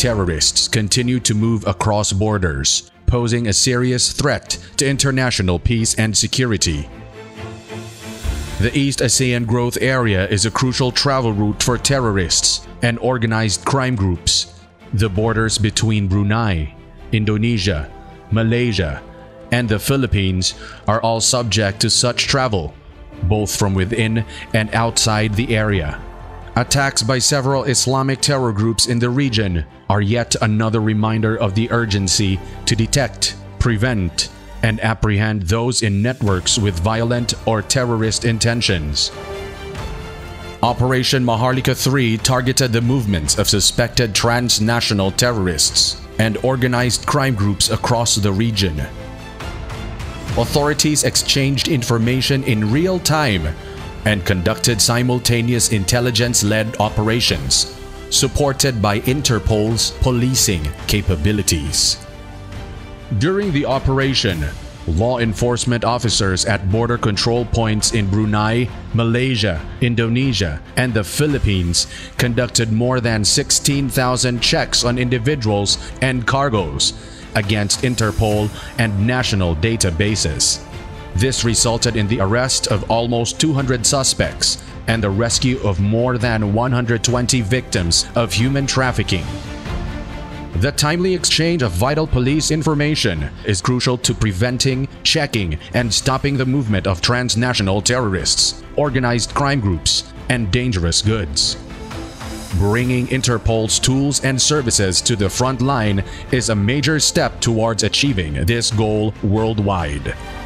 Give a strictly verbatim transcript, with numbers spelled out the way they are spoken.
terrorists continue to move across borders, posing a serious threat to international peace and security. The East ASEAN Growth Area is a crucial travel route for terrorists and organized crime groups. The borders between Brunei, Indonesia, Malaysia, and the Philippines are all subject to such travel, both from within and outside the area. Attacks by several Islamic terror groups in the region are yet another reminder of the urgency to detect, prevent, and apprehend those in networks with violent or terrorist intentions. Operation Maharlika three targeted the movements of suspected transnational terrorists and organized crime groups across the region. Authorities exchanged information in real time and conducted simultaneous intelligence-led operations, supported by Interpol's policing capabilities. During the operation, law enforcement officers at border control points in Brunei, Malaysia, Indonesia, and the Philippines conducted more than sixteen thousand checks on individuals and cargoes against Interpol and national databases. This resulted in the arrest of almost two hundred suspects and the rescue of more than one hundred twenty victims of human trafficking. The timely exchange of vital police information is crucial to preventing, checking, and stopping the movement of transnational terrorists, organized crime groups, and dangerous goods. Bringing Interpol's tools and services to the front line is a major step towards achieving this goal worldwide.